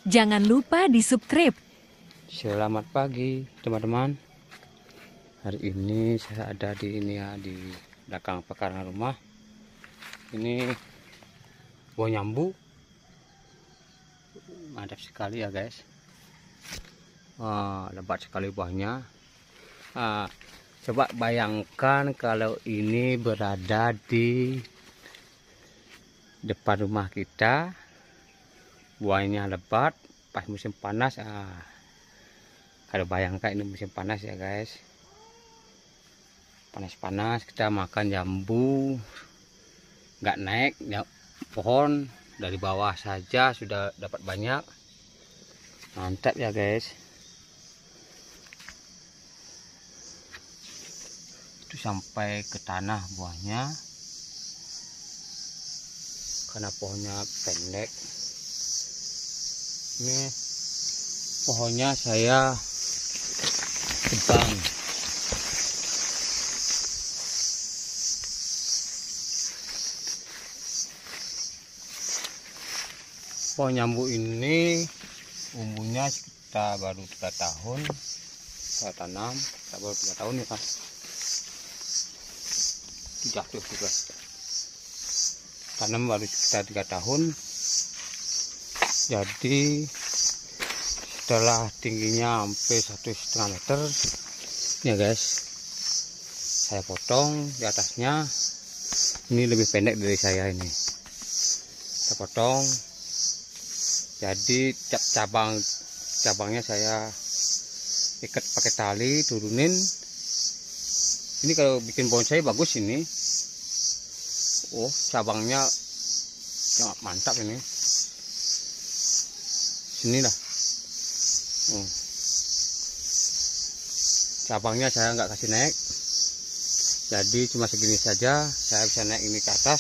Jangan lupa di-subscribe. Selamat pagi teman-teman. Hari ini saya ada di belakang pekarangan rumah. Ini buah nyambu, mantap sekali ya guys. Lebat sekali buahnya. Coba bayangkan kalau ini berada di depan rumah kita, buahnya lebat pas musim panas. Kalau bayangkan ini musim panas ya guys, panas-panas kita makan jambu, nggak naik ya, pohon dari bawah saja sudah dapat banyak. Mantap ya guys. Itu sampai ke tanah buahnya karena pohonnya pendek. Ini pohonnya saya tebang. Pohon nyambu ini umurnya sekitar baru 3 tahun. Saya tanam baru 3 tahun ya kan. Jatuh juga. Tanam baru sekitar 3 tahun. Jadi setelah tingginya hampir 1,5 meter ya guys, saya potong di atasnya. Ini lebih pendek dari saya ini. Saya potong. Jadi cabangnya saya ikat pakai tali, turunin. Ini kalau bikin bonsai bagus ini. Oh, cabangnya sangat mantap ini. Sinilah. Cabangnya saya nggak kasih naik, jadi cuma segini saja. Saya bisa naik ini ke atas,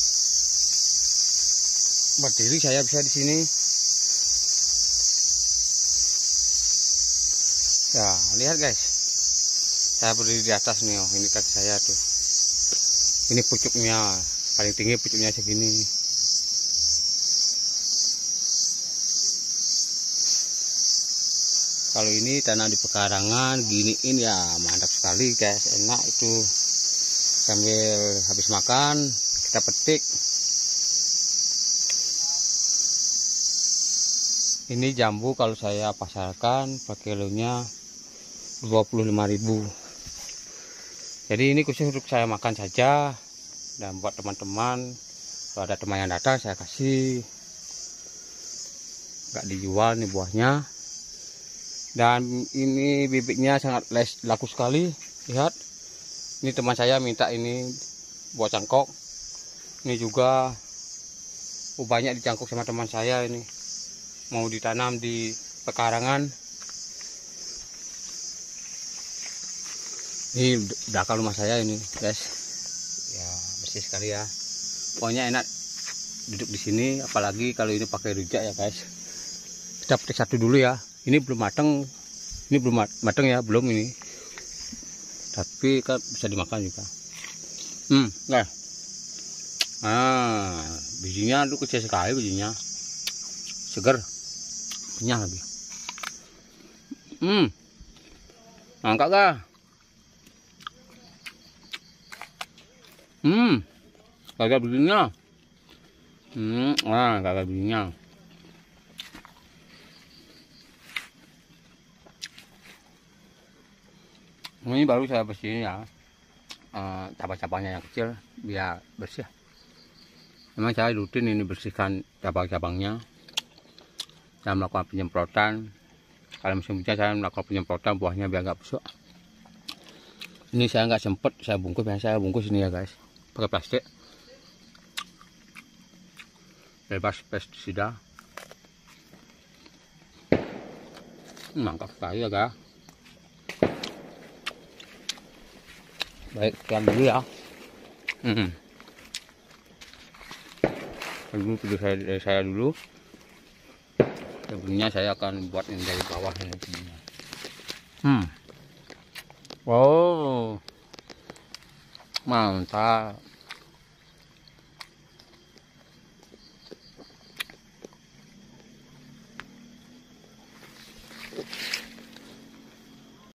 berdiri saya bisa di sini ya. Lihat guys, saya berdiri di atas nih. Ini kaki saya tuh, ini pucuknya paling tinggi, pucuknya segini. Kalau ini tanah di pekarangan giniin ya mantap sekali guys, enak itu. Sambil habis makan kita petik. Ini jambu kalau saya pasarkan per kilonya 25.000. Jadi ini khusus untuk saya makan saja, dan buat teman-teman kalau ada teman yang datang saya kasih. Nggak dijual nih buahnya. Dan ini bibitnya sangat laku sekali. Lihat, ini teman saya minta ini buah cangkok. Ini juga banyak dicangkok sama teman saya ini, mau ditanam di pekarangan. Ini belakang rumah saya ini guys, ya bersih sekali ya. Pokoknya enak duduk di sini, apalagi kalau ini pakai rujak ya guys. Kita petik satu dulu ya. Ini belum matang, ini belum matang ya, belum ini. Tapi kan bisa dimakan juga. Nah, bijinya tuh kecil sekali bijinya, segar, kenyang lagi. Angkat kah? Kagak bijinya. Kagak bijinya. Ini baru saya bersihin ya, cabang-cabangnya yang kecil biar bersih. Memang saya rutin ini bersihkan cabang-cabangnya. Saya melakukan penyemprotan. Kalau musim hujan saya melakukan penyemprotan buahnya biar nggak busuk. Ini saya nggak sempet saya bungkus, saya bungkus ini ya guys, pakai plastik bebas pestisida. Mantap sekali ya guys. Baik, sekian dulu ya. Dulu video dari saya dulu. Sebelumnya saya akan buat ini dari bawah ini. Wow, mantap.